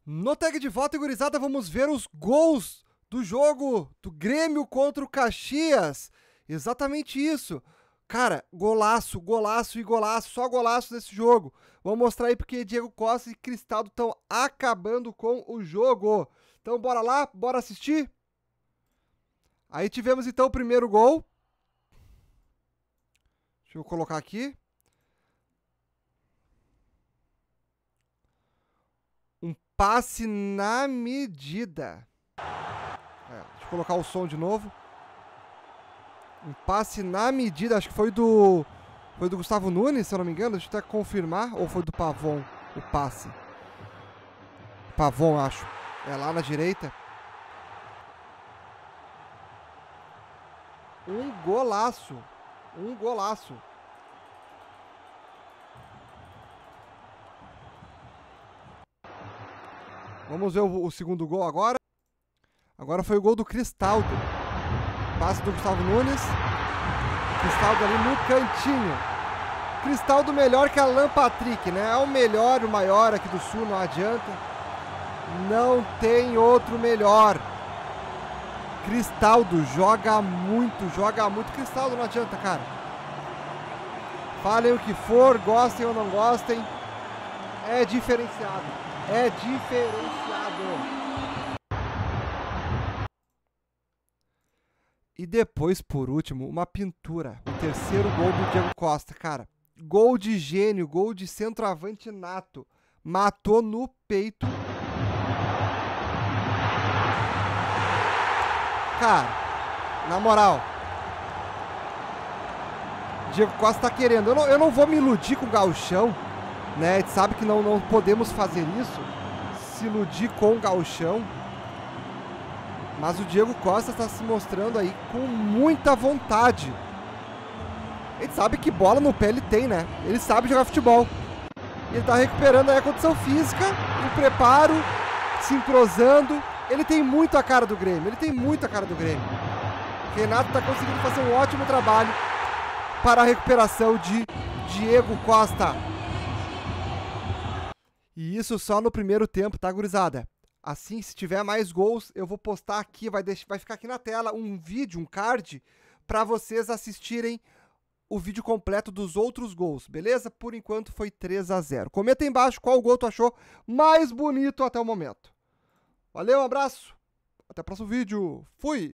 No tag de volta, gurizada, vamos ver os gols do jogo do Grêmio contra o Caxias. Exatamente isso. Cara, golaço, golaço e golaço, só golaço desse jogo. Vamos mostrar aí porque Diego Costa e Cristaldo estão acabando com o jogo. Então bora lá, bora assistir? Aí tivemos então o primeiro gol. Deixa eu colocar aqui. Um passe na medida. Deixa eu colocar o som de novo. Um passe na medida, acho que foi do Gustavo Nunes, se eu não me engano. Deixa eu até confirmar. Ou foi do Pavon o passe? Pavon, acho. É lá na direita. Um golaço. Um golaço. Vamos ver o segundo gol agora. Agora foi o gol do Cristaldo. Passe do Gustavo Nunes. Cristaldo ali no cantinho. Cristaldo melhor que Alan Patrick, né? É o melhor, o maior aqui do Sul, não adianta. Não tem outro melhor. Cristaldo joga muito, joga muito. Cristaldo não adianta, cara. Falem o que for, gostem ou não gostem. É diferenciado. É diferenciado. E depois, por último, uma pintura. O terceiro gol do Diego Costa, cara. Gol de gênio, gol de centroavante nato. Matou no peito. Cara, na moral. Diego Costa tá querendo. Eu não vou me iludir com o gauchão, né? A gente sabe que não podemos fazer isso. Se iludir com o gauchão. Mas o Diego Costa está se mostrando aí com muita vontade. A gente sabe que bola no pé ele tem, né? Ele sabe jogar futebol. Ele está recuperando aí a condição física, o preparo, se entrosando. Ele tem muito a cara do Grêmio. Ele tem muito a cara do Grêmio. Renato está conseguindo fazer um ótimo trabalho para a recuperação de Diego Costa. E isso só no primeiro tempo, tá, gurizada? Assim, se tiver mais gols, eu vou postar aqui, vai ficar aqui na tela um vídeo, um card, para vocês assistirem o vídeo completo dos outros gols, beleza? Por enquanto foi 3-0. Comenta aí embaixo qual gol tu achou mais bonito até o momento. Valeu, um abraço, até o próximo vídeo, fui!